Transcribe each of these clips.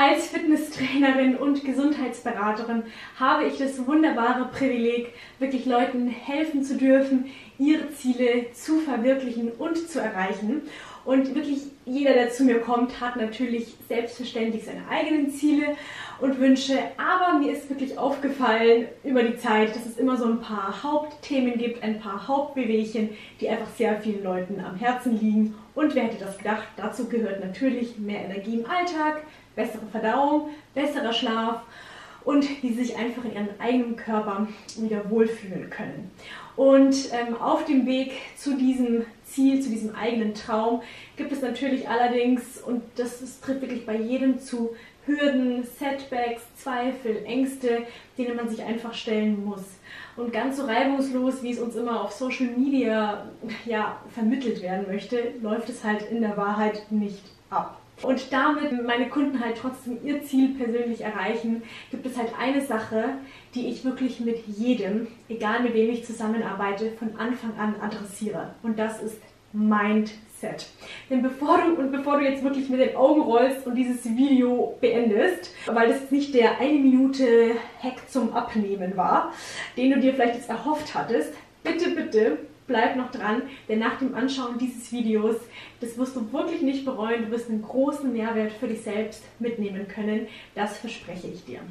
Als Fitnesstrainerin und Gesundheitsberaterin habe ich das wunderbare Privileg, wirklich Leuten helfen zu dürfen, ihre Ziele zu verwirklichen und zu erreichen. Und wirklich jeder, der zu mir kommt, hat natürlich selbstverständlich seine eigenen Ziele und Wünsche. Aber mir ist wirklich aufgefallen über die Zeit, dass es immer so ein paar Hauptthemen gibt, ein paar Hauptbewegchen, die einfach sehr vielen Leuten am Herzen liegen. Und wer hätte das gedacht? Dazu gehört natürlich mehr Energie im Alltag, bessere Verdauung, besserer Schlaf und die sich einfach in ihrem eigenen Körper wieder wohlfühlen können. Und auf dem Weg zu diesem Ziel, zu diesem eigenen Traum, gibt es natürlich allerdings, und das trifft wirklich bei jedem zu, Hürden, Setbacks, Zweifel, Ängste, denen man sich einfach stellen muss. Und ganz so reibungslos, wie es uns immer auf Social Media vermittelt werden möchte, läuft es halt in der Wahrheit nicht ab. Und damit meine Kunden halt trotzdem ihr Ziel persönlich erreichen, gibt es halt eine Sache, die ich wirklich mit jedem, egal mit wem ich zusammenarbeite, von Anfang an adressiere. Und das ist Mindset. Denn bevor du jetzt wirklich mit den Augen rollst und dieses Video beendest, weil das nicht der 1 Minute Hack zum Abnehmen war, den du dir vielleicht jetzt erhofft hattest, bitte bleib noch dran, denn nach dem Anschauen dieses Videos, das wirst du wirklich nicht bereuen, du wirst einen großen Mehrwert für dich selbst mitnehmen können, das verspreche ich dir.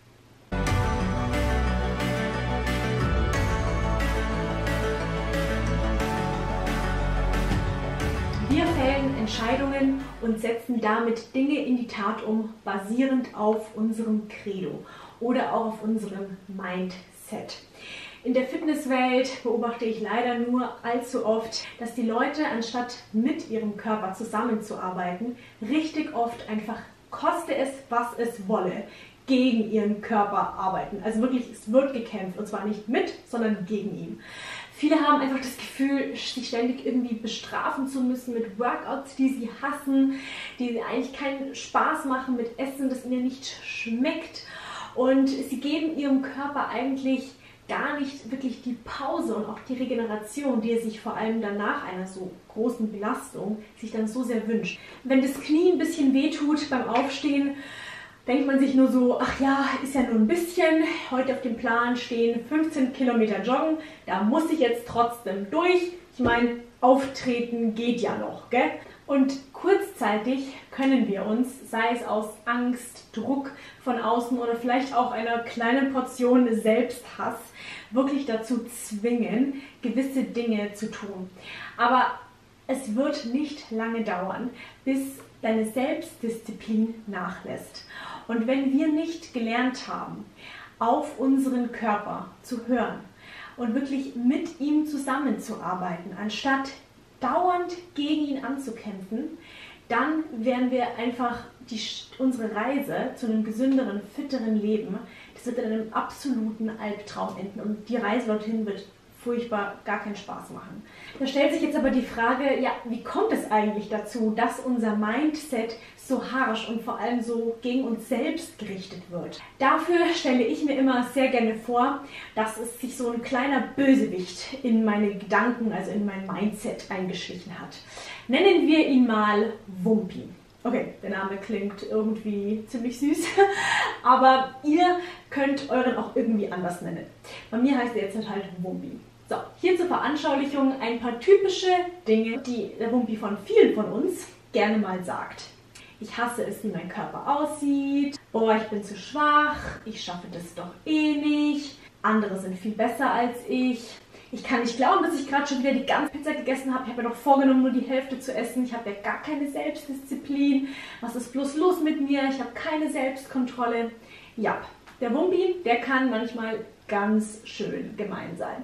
Wir fällen Entscheidungen und setzen damit Dinge in die Tat um, basierend auf unserem Credo oder auch auf unserem Mindset. In der Fitnesswelt beobachte ich leider nur allzu oft, dass die Leute, anstatt mit ihrem Körper zusammenzuarbeiten, richtig oft einfach, koste es, was es wolle, gegen ihren Körper arbeiten. Also wirklich, es wird gekämpft und zwar nicht mit, sondern gegen ihn. Viele haben einfach das Gefühl, sich ständig irgendwie bestrafen zu müssen mit Workouts, die sie hassen, die eigentlich keinen Spaß machen, mit Essen, das ihnen nicht schmeckt. Und sie geben ihrem Körper eigentlich gar nicht wirklich die Pause und auch die Regeneration, die er sich vor allem dann nach einer so großen Belastung sich dann so sehr wünscht. Wenn das Knie ein bisschen wehtut beim Aufstehen, denkt man sich nur so, ach ja, ist ja nur ein bisschen, heute auf dem Plan stehen 15 Kilometer joggen, da muss ich jetzt trotzdem durch. Ich meine, auftreten geht ja noch, gell? Und kurzzeitig können wir uns, sei es aus Angst, Druck von außen oder vielleicht auch einer kleinen Portion Selbsthass, wirklich dazu zwingen, gewisse Dinge zu tun. Aber es wird nicht lange dauern, bis deine Selbstdisziplin nachlässt. Und wenn wir nicht gelernt haben, auf unseren Körper zu hören und wirklich mit ihm zusammenzuarbeiten, anstatt dauernd gegen ihn anzukämpfen, dann werden wir einfach unsere Reise zu einem gesünderen, fitteren Leben, das wird in einem absoluten Albtraum enden und die Reise dorthin wird furchtbar gar keinen Spaß machen. Da stellt sich jetzt aber die Frage, ja, wie kommt es eigentlich dazu, dass unser Mindset so harsch und vor allem so gegen uns selbst gerichtet wird? Dafür stelle ich mir immer sehr gerne vor, dass es sich so ein kleiner Bösewicht in meine Gedanken, also in mein Mindset eingeschlichen hat. Nennen wir ihn mal Wumpi. Okay, der Name klingt irgendwie ziemlich süß, aber ihr könnt euren auch irgendwie anders nennen. Bei mir heißt er jetzt halt Wumpi. So, hier zur Veranschaulichung ein paar typische Dinge, die der Wumpi von vielen von uns gerne mal sagt. Ich hasse es, wie mein Körper aussieht. Boah, ich bin zu schwach. Ich schaffe das doch eh nicht. Andere sind viel besser als ich. Ich kann nicht glauben, dass ich gerade schon wieder die ganze Pizza gegessen habe. Ich habe ja noch vorgenommen, nur die Hälfte zu essen. Ich habe ja gar keine Selbstdisziplin. Was ist bloß los mit mir? Ich habe keine Selbstkontrolle. Ja, der Wumpi, der kann manchmal ganz schön gemein sein.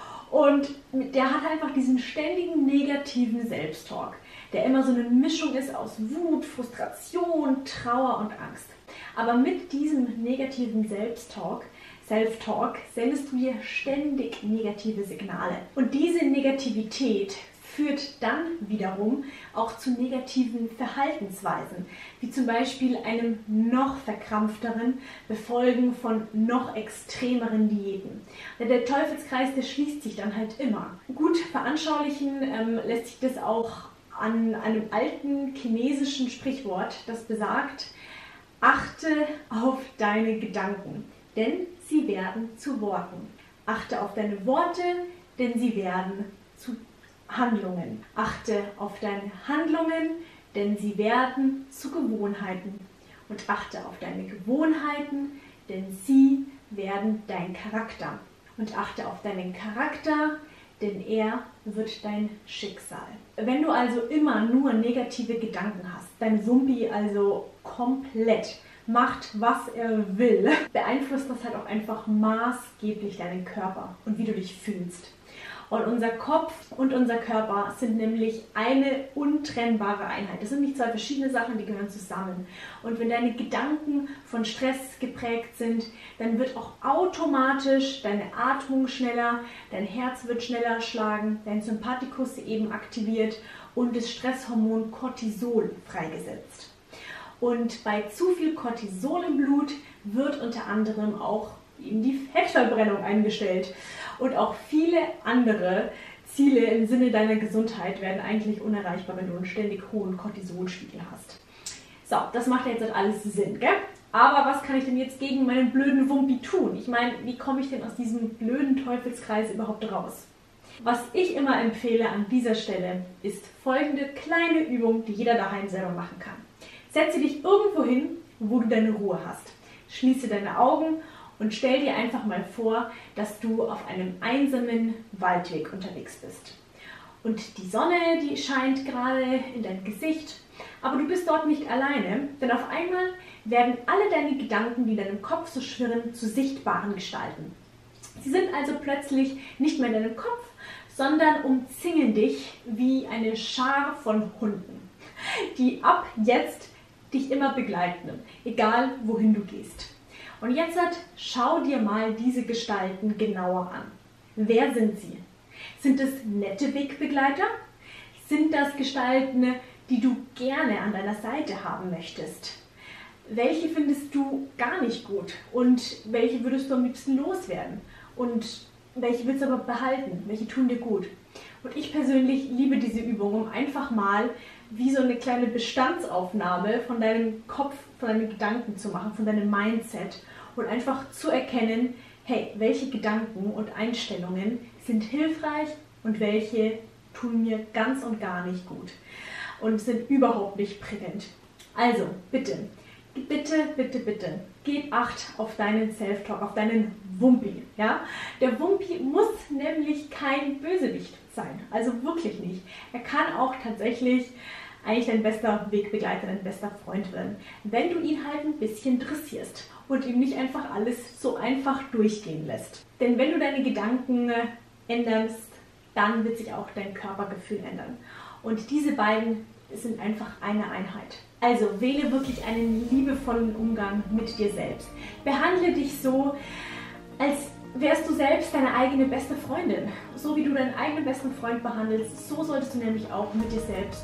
Und der hat einfach diesen ständigen negativen Selbsttalk, der immer so eine Mischung ist aus Wut, Frustration, Trauer und Angst. Aber mit diesem negativen Self-Talk sendest du dir ständig negative Signale. Und diese Negativität führt dann wiederum auch zu negativen Verhaltensweisen, wie zum Beispiel einem noch verkrampfteren Befolgen von noch extremeren Diäten. Der Teufelskreis, der schließt sich dann halt immer. Gut veranschaulichen lässt sich das auch an einem alten chinesischen Sprichwort, das besagt, Achte auf deine Gedanken, denn sie werden zu Worten. Achte auf deine Worte, denn sie werden zu Handlungen. Achte auf deine Handlungen, denn sie werden zu Gewohnheiten. Und achte auf deine Gewohnheiten, denn sie werden dein Charakter. Und achte auf deinen Charakter, denn er wird dein Schicksal. Wenn du also immer nur negative Gedanken hast, dein Wumpi also komplett macht, was er will, beeinflusst das halt auch einfach maßgeblich deinen Körper und wie du dich fühlst. Und unser Kopf und unser Körper sind nämlich eine untrennbare Einheit. Das sind nicht zwei verschiedene Sachen, die gehören zusammen. Und wenn deine Gedanken von Stress geprägt sind, dann wird auch automatisch deine Atmung schneller, dein Herz wird schneller schlagen, dein Sympathikus eben aktiviert und das Stresshormon Cortisol freigesetzt. Und bei zu viel Cortisol im Blut wird unter anderem auch eben die Fettverbrennung eingestellt. Und auch viele andere Ziele im Sinne deiner Gesundheit werden eigentlich unerreichbar, wenn du einen ständig hohen Cortisolspiegel hast. So, das macht ja jetzt alles Sinn, gell? Aber was kann ich denn jetzt gegen meinen blöden Wumpi tun? Ich meine, wie komme ich denn aus diesem blöden Teufelskreis überhaupt raus? Was ich immer empfehle an dieser Stelle ist folgende kleine Übung, die jeder daheim selber machen kann. Setze dich irgendwo hin, wo du deine Ruhe hast. Schließe deine Augen und stell dir einfach mal vor, dass du auf einem einsamen Waldweg unterwegs bist. Und die Sonne, die scheint gerade in dein Gesicht, aber du bist dort nicht alleine, denn auf einmal werden alle deine Gedanken, die in deinem Kopf so schwirren, zu sichtbaren Gestalten. Sie sind also plötzlich nicht mehr in deinem Kopf, sondern umzingeln dich wie eine Schar von Hunden, die ab jetzt dich immer begleiten, egal wohin du gehst. Und jetzt schau dir mal diese Gestalten genauer an. Wer sind sie? Sind es nette Wegbegleiter? Sind das Gestalten, die du gerne an deiner Seite haben möchtest? Welche findest du gar nicht gut? Und welche würdest du am liebsten loswerden? Und welche willst du aber behalten? Welche tun dir gut? Und ich persönlich liebe diese Übung, um einfach mal wie so eine kleine Bestandsaufnahme von deinem Kopf, von deinen Gedanken zu machen, von deinem Mindset und einfach zu erkennen, hey, welche Gedanken und Einstellungen sind hilfreich und welche tun mir ganz und gar nicht gut und sind überhaupt nicht prickelnd. Also bitte, bitte, bitte, bitte, gib Acht auf deinen Self-Talk, auf deinen Wumpi. Ja? Der Wumpi muss nämlich kein Bösewicht sein, also wirklich nicht. Er kann auch tatsächlich eigentlich dein bester Wegbegleiter, dein bester Freund werden, wenn du ihn halt ein bisschen dressierst und ihm nicht einfach alles so einfach durchgehen lässt. Denn wenn du deine Gedanken änderst, dann wird sich auch dein Körpergefühl ändern. Und diese beiden sind einfach eine Einheit. Also wähle wirklich einen liebevollen Umgang mit dir selbst. Behandle dich so, als wärst du selbst deine eigene beste Freundin. So wie du deinen eigenen besten Freund behandelst, so solltest du nämlich auch mit dir selbst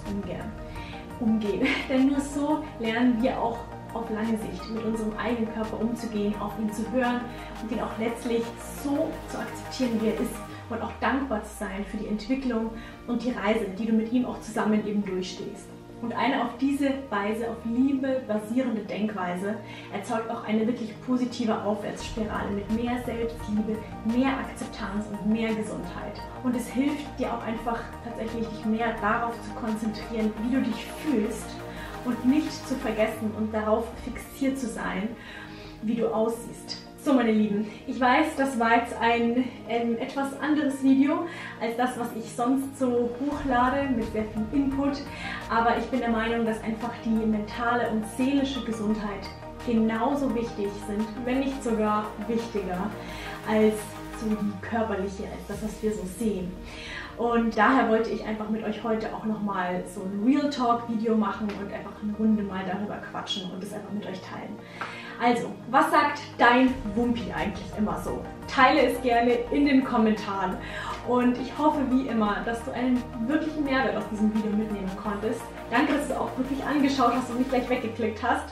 umgehen. Denn nur so lernen wir auch auf lange Sicht mit unserem eigenen Körper umzugehen, auf ihn zu hören und ihn auch letztlich so zu akzeptieren, wie er ist und auch dankbar zu sein für die Entwicklung und die Reise, die du mit ihm auch zusammen eben durchstehst. Und eine auf diese Weise, auf Liebe basierende Denkweise erzeugt auch eine wirklich positive Aufwärtsspirale mit mehr Selbstliebe, mehr Akzeptanz und mehr Gesundheit. Und es hilft dir auch einfach tatsächlich, dich mehr darauf zu konzentrieren, wie du dich fühlst und nicht zu vergessen und darauf fixiert zu sein, wie du aussiehst. So, meine Lieben, ich weiß, das war jetzt ein etwas anderes Video als das, was ich sonst so hochlade, mit sehr viel Input. Aber ich bin der Meinung, dass einfach die mentale und seelische Gesundheit genauso wichtig sind, wenn nicht sogar wichtiger als so die körperliche, als das, was wir so sehen. Und daher wollte ich einfach mit euch heute auch nochmal so ein Real Talk Video machen und einfach eine Runde mal darüber quatschen und es einfach mit euch teilen. Also, was sagt dein Wumpi eigentlich immer so? Teile es gerne in den Kommentaren. Und ich hoffe wie immer, dass du einen wirklichen Mehrwert aus diesem Video mitnehmen konntest. Danke, dass du auch wirklich angeschaut hast und nicht gleich weggeklickt hast.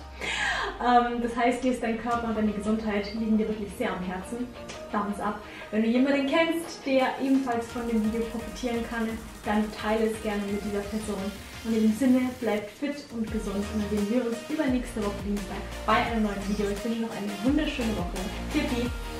Das heißt, dir ist dein Körper und deine Gesundheit liegen dir wirklich sehr am Herzen. Thumbs up. Wenn du jemanden kennst, der ebenfalls von dem Video profitieren kann, dann teile es gerne mit dieser Person. Und in dem Sinne, bleibt fit und gesund und dann sehen wir uns übernächste Woche Dienstag bei einem neuen Video. Ich wünsche noch eine wunderschöne Woche. Tschüssi!